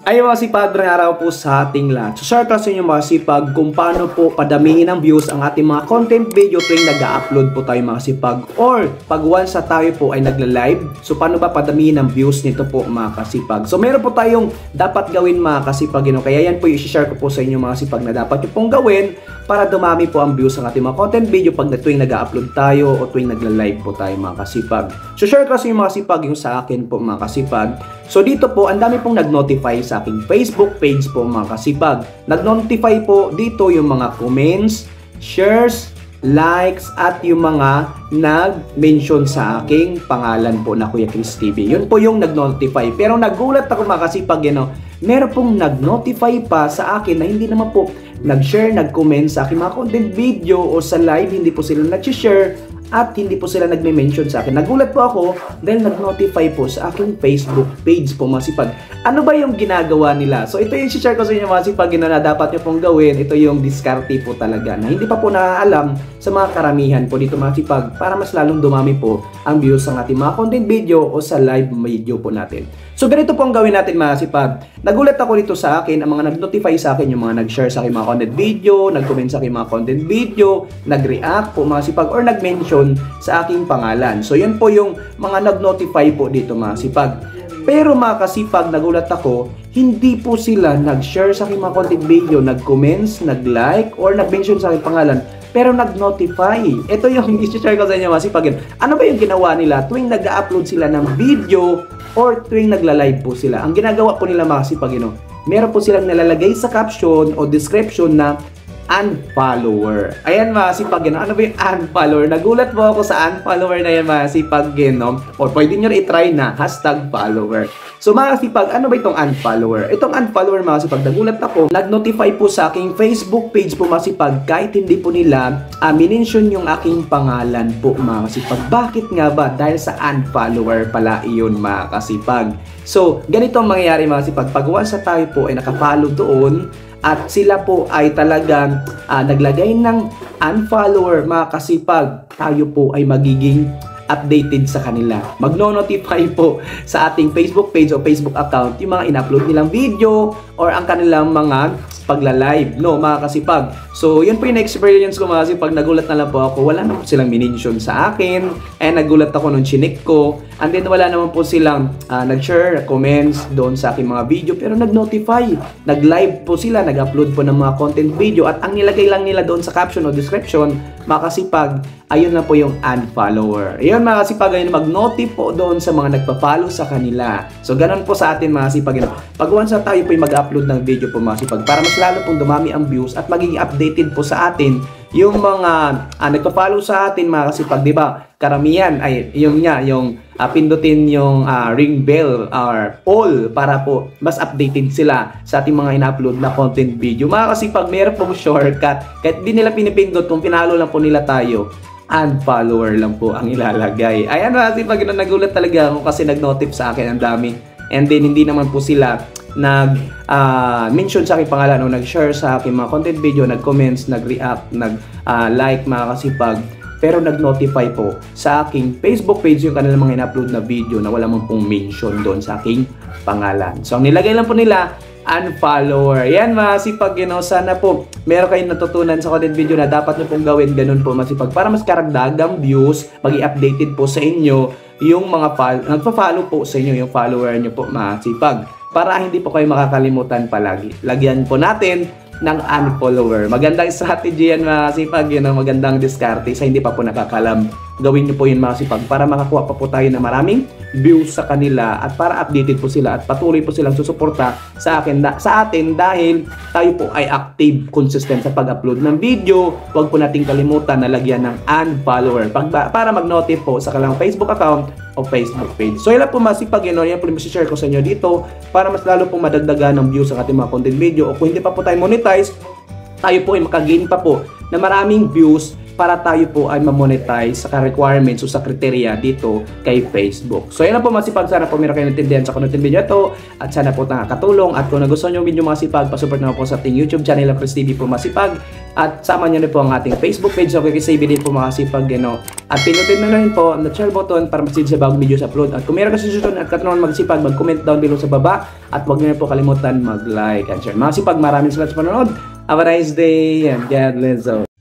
Ay mga sipag, magandang araw po sa ating lahat. So share ko sa inyo mga sipag kung paano po padamihin ng views ang ating mga content video tuwing nag-upload po tayo mga sipag. Or pag once na tayo po ay nagla-live, so paano ba padamihin ng views nito po mga kasipag. So meron po tayong dapat gawin mga kasipag. Kaya yan po yung i-share ko po sa inyo mga sipag na dapat yung pong gawin para dumami po ang views ng ating mga content video pag tuwing nag-upload tayo o tuwing nagla-live po tayo mga kasipag. So share ko sa inyo mga sipag yung sa akin po mga kasipag. So dito po, ang dami pong nag-notify sa aking Facebook page po mga kasipag. Nag-notify po dito yung mga comments, shares, likes, at yung mga nag-mention sa aking pangalan po na Kuya Chris TV. Yun po yung nag-notify. Pero nagulat ako mga kasipag, meron pong nag-notify pa sa akin na hindi naman po nag-share, nag-comment sa aking mga content video o sa live, hindi po sila nag-share at hindi po sila nagme-mention sa akin. Nagulat po ako dahil nag-notify po sa aking Facebook page po mga sipag. Ano ba yung ginagawa nila? So ito yung share ko sa inyo mga sipag na dapat nyo pong gawin. Ito yung diskarte po talaga na hindi pa po naaalam sa mga karamihan po dito mga sipag para mas lalong dumami po ang views ng ating mga content video o sa live video po natin. So ganito po ang gawin natin mga sipag. Nagulat ako dito sa akin, ang mga nag-notify sa akin, yung mga nag-share sa akin mga content video, nag-comment sa akin mga content video, nag-react po mga sipag, or nag-mention sa aking pangalan. So yan po yung mga nag-notify po dito mga sipag. Pero mga kasipag, nagulat ako, hindi po sila nag-share sa aking mga content video, nag-comments, nag-like, or nag-mention sa aking pangalan, pero nag-notify. Ito yung i-share ko sa inyo mga sipag. Ano ba yung ginawa nila tuwing nag-upload sila ng video or tuwing nagla-live po sila? Ang ginagawa po nila mga sipag, meron po silang nalalagay sa caption o description na unfollower. Ayan mga sipag, ano ba yung unfollower? Nagulat po ako sa unfollower na yan mga sipag, o pwede nyo i-try na #follower. So mga sipag, ano ba itong unfollower? Itong unfollower mga sipag, nagulat ako, nag-notify po sa aking Facebook page po mga sipag kahit hindi po nila minention yung aking pangalan po mga kasipag. Bakit nga ba? Dahil sa unfollower pala iyon mga kasipag. So ganito ang mangyayari mga sipag, pag once na tayo po ay nakafollow doon at sila po ay talagang naglagay ng unfollower mga kasipag, tayo po ay magiging updated sa kanila. Magno-notify po sa ating Facebook page o Facebook account yung mga in-upload nilang video or ang kanilang mga pagla-live, mga kasipag. So, yun po yung experience ko mga kasipag. Nagulat na lang po ako. Wala naman po silang minention sa akin. Nagulat ako nung chinik ko. And then, wala naman po silang nag-share, comments doon sa aking mga video. Pero nag-notify. Nag-live po sila. Nag-upload po ng mga content video. At ang nilagay lang nila doon sa caption o description, mga kasipag, ayun na po yung unfollower. Ayun mga kasipag, ayun mag-notify po doon sa mga nagpa-follow sa kanila. So, ganun po sa atin mga kasipag. Pag once na tayo po yung mag-upload ng video po mga kasipag, para mas lalo pong dumami ang views at magiging updated po sa atin yung mga nagpa-follow sa atin mga kasipag, di ba? Karamihan ay yung pindutin yung ring bell or all para po mas updated sila sa ating mga in-upload na content video. Mga kasipag, meron pong shortcut. Kahit di nila pinipindot, kung pinalo lang po nila tayo, unfollower lang po ang ilalagay. Ayan mga kasipag, nagulat talaga ako kasi nag-notif sa akin ang dami. And then hindi naman po sila nag-mention sa aking pangalan o nag-share sa aking mga content video, nag-comments, nag-react, nag-like mga kasipag. Pero nag-notify po sa aking Facebook page yung kanilang mga in-upload na video na wala man pong mention doon sa aking pangalan. So ang nilagay lang po nila, unfollower. Yan mga sipag, sana po meron kayong natutunan sa content video na dapat nyo pong gawin ganun po masipag para mas karagdagang views, mag-i-updated po sa inyo yung mga nagpa-follow po sa inyo, yung follower nyo po mga sipag, para hindi po kayo makakalimutan palagi. Lagyan po natin ng unfollower. Magandang strategy yan mga sipag, magandang diskarte sa hindi pa po nakakalam. Gawin nyo po yun mga sipag para makakuha pa po tayo ng maraming views sa kanila at para updated po sila at patuloy po silang susuporta sa atin dahil tayo po ay active, consistent sa pag-upload ng video. Huwag po nating kalimutan na lagyan ng unfollower para mag-notif po sa kanilang Facebook account o Facebook page. So yun po masipag, yan po yung share ko sa inyo dito para mas lalo pong madagdagan ng views sa ating mga content video. O kung hindi pa po tayo monetize, tayo po ay makagain pa po na maraming views para tayo po ay ma-monetize sa requirements o sa criteria dito kay Facebook. So yan na po masipag, sana po meron kayo natindihan sa content video ito at sana po nakakatulong. At kung nagustuhan nyo yung video masipag, pasupport naman po sa ating YouTube channel ng Chris TV po masipag at sama nyo na po ang ating Facebook page. So kay Save din po masipag, at pinutin na rin po ang share button para masid sa bagong video sa upload. At kung meron kasi susunod at katanungan magsipag, mag-comment down below sa baba at huwag nyo na po kalimutan mag-like and share. Masipag, maraming salamat sa panonood. Have a nice day and God bless all.